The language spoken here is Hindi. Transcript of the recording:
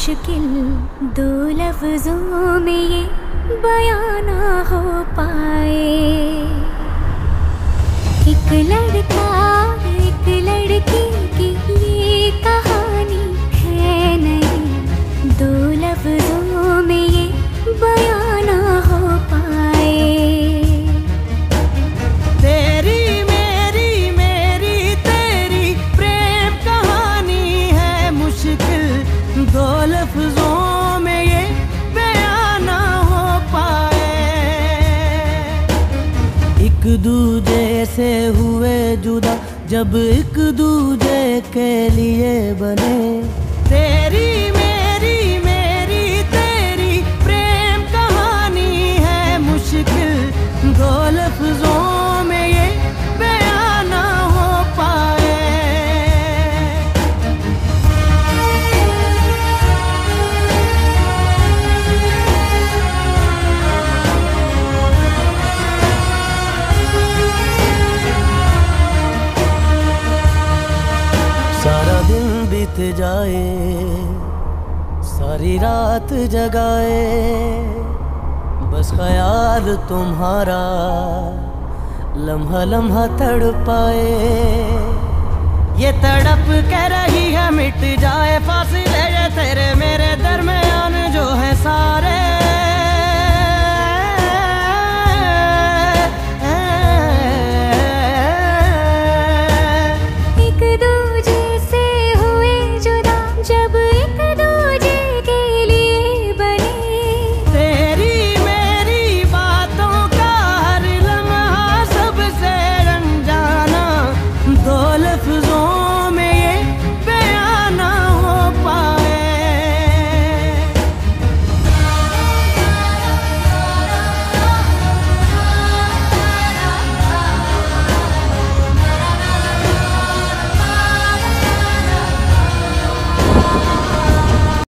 मुश्किल दो लफ्जों में ये बयां ना हो पाए। एक लड़का एक लड़की की ये कहानी है नहीं, दो लफ्जों में ये बयां ना हो पाए। तेरी मेरी मेरी तेरी प्रेम कहानी है मुश्किल, दो लफ्जों में ये बयां ना हो पाए। एक दूजे से हुए जुदा जब एक दूजे के लिए बने, तेरी मेरी मेरी तेरी प्रेम कहानी है मुश्किल, दो लफ्जों में ये बयां ना हो पाए। सारा दिन बीत जाए, सारी रात जगाए, बस ख्याल तुम्हारा लम्हा लम्हा तड़पाए। ये तड़प के रही है मिट जाए फासले ये तेरे मेरे दरमियान जो है सारे।